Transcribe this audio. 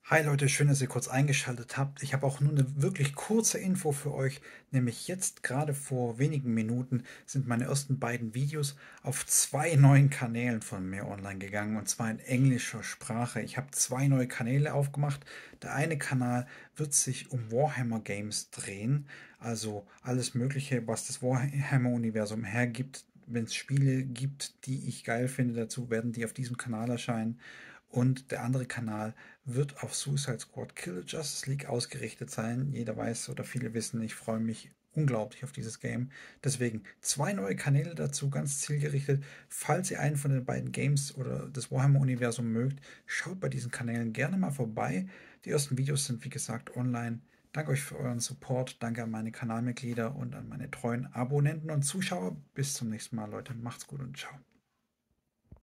Hi Leute, schön, dass ihr kurz eingeschaltet habt. Ich habe auch nur eine wirklich kurze Info für euch, nämlich jetzt gerade vor wenigen Minuten sind meine ersten beiden Videos auf zwei neuen Kanälen von mir online gegangen, und zwar in englischer Sprache. Ich habe zwei neue Kanäle aufgemacht. Der eine Kanal wird sich um Warhammer Games drehen, also alles Mögliche, was das Warhammer-Universum hergibt. Wenn es Spiele gibt, die ich geil finde, dazu werden die auf diesem Kanal erscheinen. Und der andere Kanal wird auf Suicide Squad Kill the Justice League ausgerichtet sein. Jeder weiß oder viele wissen, ich freue mich unglaublich auf dieses Game. Deswegen zwei neue Kanäle dazu, ganz zielgerichtet. Falls ihr einen von den beiden Games oder das Warhammer-Universum mögt, schaut bei diesen Kanälen gerne mal vorbei. Die ersten Videos sind, wie gesagt, online. Danke euch für euren Support. Danke an meine Kanalmitglieder und an meine treuen Abonnenten und Zuschauer. Bis zum nächsten Mal, Leute. Macht's gut und ciao.